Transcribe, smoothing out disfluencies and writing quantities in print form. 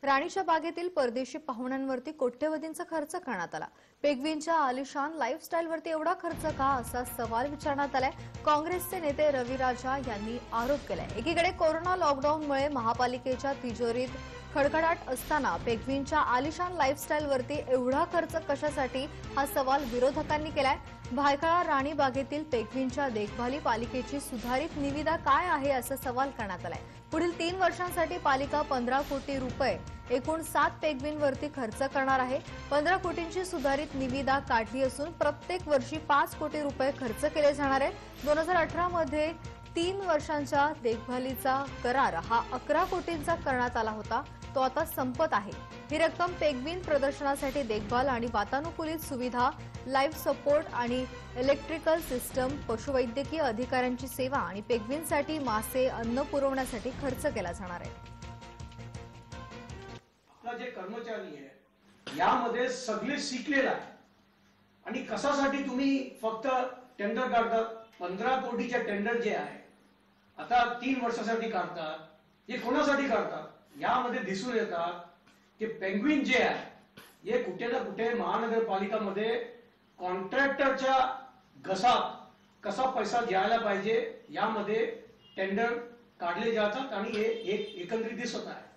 राणीच्या बागेतील परदेशी पाहुण्यांवरती कोट्यवधींचा खर्च करण्यात आला। पेग्विनच्या आलिशान लाईफस्टाईलवरती एवढा खर्च का असा सवाल विचारण्यात आलाय। काँग्रेसचे नेते रवी राजा यांनी आरोप केलाय। एकीकडे कोरोना लॉकडाऊनमुळे महापालिकेच्या तिजोरीत खडखडाट असताना पेग्विनच्या आलिशान लाईफस्टाईलवरती एवढा खर्च कशासाठी हा सवाल विरोधकांनी केलाय। भायखळा राणी बागेतील पेग्विनच्या देखभाली पालिकेची सुधारित निविदा काय आहे असा सवाल करण्यात आलाय। पुढील 3 वर्षांसाठी पालिका 15 कोटी रुपये एकूण 7 पेग्विनवरती खर्च करणार आहे। 15 कोटींची सुधारित निविदा काढली असून प्रत्येक वर्षी 5 कोटी रुपये खर्च केले जाणार आहे। 2018 मध्ये 3 वर्षांच्या देखभालीचा करार हा 11 कोटींचा करण्यात आला होता, तो आता संपत आहे। ही रक्कम पेग्विन प्रदर्शनासाठी देखभाल आणि वातानुकूलित सुविधा, लाईफ सपोर्ट आणि इलेक्ट्रिकल सिस्टम, पशुवैद्यकीय अधिकाऱ्यांची सेवा आणि पेग्विनसाठी मासे, अन्न पुरवण्यासाठी खर्च केला जाणार आहे। आपला जे कर्मचारी आहे यामध्ये सगळे शिकलेला आहे आणि कशासाठी तुम्ही फक्त टेंडर काढतात। 15 कोटीचे टेंडर जे आहे आता 3 वर्षासाठी काढतात, हे कोणासाठी काढतात? यामध्ये दिसून येतात की पेंग्विन जे आहे हे कुठे ना कुठे महानगरपालिकामध्ये कॉन्ट्रॅक्टरच्या घसात कसा पैसा द्यायला पाहिजे यामध्ये टेंडर काढले जातात आणि हे एक एकंदरीत दिसत आहे।